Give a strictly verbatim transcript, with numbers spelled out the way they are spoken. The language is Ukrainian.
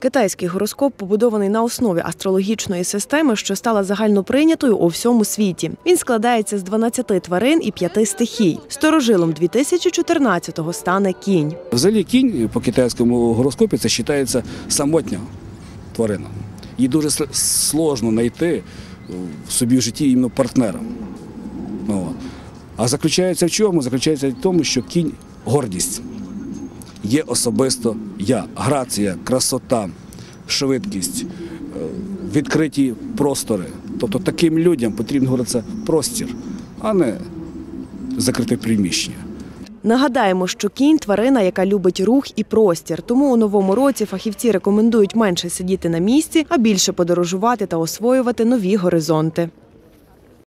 Китайський гороскоп побудований на основі астрологічної системи, що стала загальноприйнятою у всьому світі. Він складається з дванадцяти тварин і п'яти стихій. Старожилом дві тисячі чотирнадцятого стане кінь. Взагалі кінь по китайському гороскопі це вважається самотня тварина. Їй дуже складно знайти в собі в житті іменно партнера. А заключається в чому? Заключається в тому, що кінь – гордість. Є особисто я, грація, красота, швидкість, відкриті простори. Тобто таким людям потрібен, говориться, простір, а не закрите приміщення. Нагадаємо, що кінь – тварина, яка любить рух і простір. Тому у новому році фахівці рекомендують менше сидіти на місці, а більше подорожувати та освоювати нові горизонти.